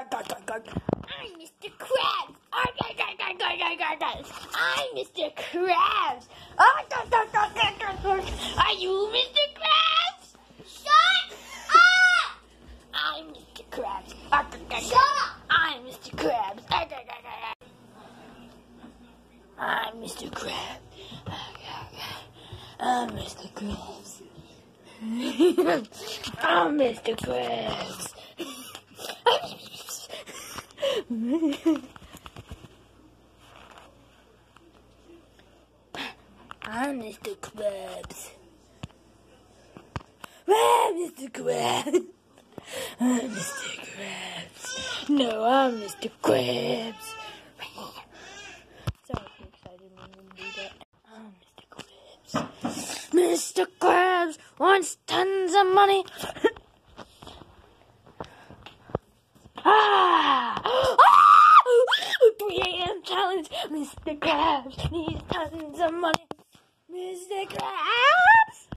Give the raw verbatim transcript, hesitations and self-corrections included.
I'm Mister Krabs. I'm Mister Krabs. Are you Mister Krabs? Shut up! I'm Mister Krabs. Shut up! I'm Mister Krabs. I'm Mister Krabs. I'm Mister Krabs. I'm Mister Krabs. I'm Mister Krabs. I'm Mister Krabs. I'm Mister Krabs. No, I'm Mister Krabs. So excited when we do that. I'm Mister Krabs. Mister Krabs wants tons of money. Ah! Ah! three A M challenge. Mister Krabs needs tons of money. Mister Krabs.